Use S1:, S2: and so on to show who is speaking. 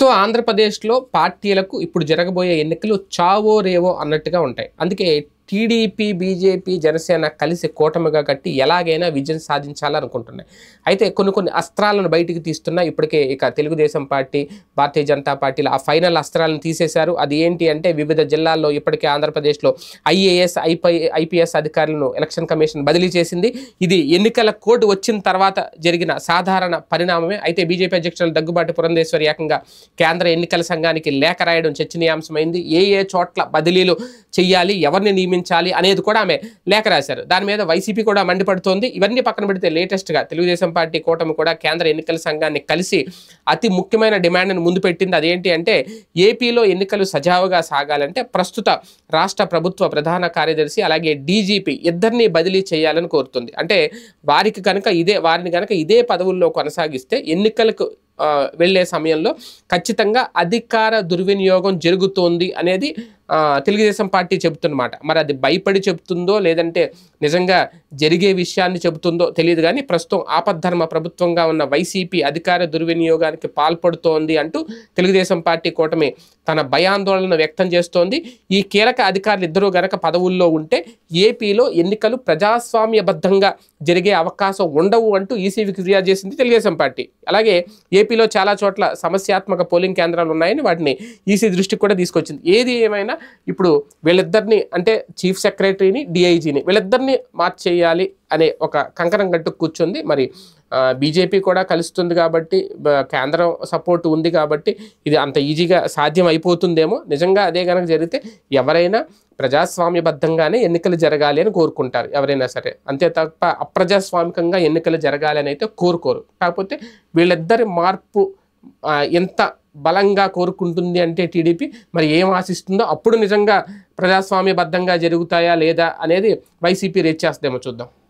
S1: ప్రస్తుతం ఆంధ్రప్రదేశ్లో పార్టీలకు ఇప్పుడు జరగబోయే ఎన్నికలు చావో రేవో అన్నట్టుగా ఉంటాయి. అందుకే టీడీపీ, బీజేపీ, జనసేన కలిసి కూటమిగా కట్టి ఎలాగైనా విజయం సాధించాలనుకుంటున్నాయి. అయితే కొన్ని అస్త్రాలను బయటికి తీస్తున్నా ఇప్పటికే ఇక తెలుగుదేశం పార్టీ, భారతీయ జనతా పార్టీలు ఆ ఫైనల్ అస్త్రాలను తీసేశారు. అది ఏంటి అంటే వివిధ జిల్లాల్లో ఇప్పటికే ఆంధ్రప్రదేశ్లో ఐఏఎస్, ఐపీఎస్ అధికారులను ఎలక్షన్ కమిషన్ బదిలీ చేసింది. ఇది ఎన్నికల కోడ్ వచ్చిన తర్వాత జరిగిన సాధారణ పరిణామమే. అయితే బీజేపీ అధ్యక్షులు దగ్గుబాటి పురంధేశ్వరి ఏకంగా కేంద్ర ఎన్నికల సంఘానికి లేఖ రాయడం చర్చనీయాంశమైంది. ఏ చోట్ల బదిలీలు చేయాలి, ఎవరిని నియమించాలి అనేది కూడా ఆమె లేఖ రాశారు. దాని మీద వైసీపీ కూడా మండిపడుతోంది. ఇవన్నీ పక్కన పెడితే లేటెస్ట్గా తెలుగుదేశం పార్టీ కూటమి కూడా కేంద్ర ఎన్నికల సంఘాన్ని కలిసి అతి ముఖ్యమైన డిమాండ్ను ముందు పెట్టింది. అదేంటి అంటే ఏపీలో ఎన్నికలు సజావుగా సాగాలంటే ప్రస్తుత రాష్ట్ర ప్రభుత్వ ప్రధాన కార్యదర్శి అలాగే డీజీపీ ఇద్దరిని బదిలీ చేయాలని కోరుతుంది. అంటే వారిని కనుక ఇదే పదవుల్లో కొనసాగిస్తే ఎన్నికలకు వెళ్ళే సమయంలో ఖచ్చితంగా అధికార దుర్వినియోగం జరుగుతోంది అనేది తెలుగుదేశం పార్టీ చెబుతున్నమాట. మరి అది భయపడి చెబుతుందో లేదంటే నిజంగా జరిగే విషయాన్ని చెబుతుందో తెలియదు. కానీ ప్రస్తుతం ఆపద్ధర్మ ప్రభుత్వంగా ఉన్న వైసీపీ అధికార దుర్వినియోగానికి పాల్పడుతోంది అంటూ తెలుగుదేశం పార్టీ కూటమి తన భయాందోళన వ్యక్తం చేస్తోంది. ఈ కీలక అధికారులు ఇద్దరూ గనక పదవుల్లో ఉంటే ఏపీలో ఎన్నికలు ప్రజాస్వామ్యబద్ధంగా జరిగే అవకాశం ఉండవు అంటూ ఈసీకి ఫిర్యాదు చేసింది తెలుగుదేశం పార్టీ. అలాగే ఏపీలో చాలా చోట్ల సమస్యాత్మక పోలింగ్ కేంద్రాలు ఉన్నాయని వాటిని ఈసీ దృష్టికి కూడా తీసుకొచ్చింది. ఏది ఏమైనా ఇప్పుడు వీళ్ళిద్దరిని అంటే చీఫ్ సెక్రటరీని, డిఐజీని వీళ్ళిద్దరిని మార్చేయాలి అనే ఒక కంకణం కట్టు కూర్చుంది. మరి బీజేపీ కూడా కలుస్తుంది కాబట్టి, కేంద్రం సపోర్ట్ ఉంది కాబట్టి ఇది అంత ఈజీగా సాధ్యం అయిపోతుందేమో. నిజంగా అదే కనుక జరిగితే ఎవరైనా ప్రజాస్వామ్యబద్ధంగానే ఎన్నికలు జరగాలి అని కోరుకుంటారు ఎవరైనా సరే. అంతే తప్ప అప్రజాస్వామికంగా ఎన్నికలు జరగాలని అయితే కోరుకోరు. కాకపోతే వీళ్ళిద్దరి మార్పు ఎంత బలంగా కోరుకుంటుంది అంటే టీడీపీ మరి ఏం ఆశిస్తుందో అప్పుడు నిజంగా ప్రజాస్వామ్యబద్ధంగా జరుగుతాయా లేదా అనేది వైసీపీ రేట్ చేస్తుందేమో చూద్దాం.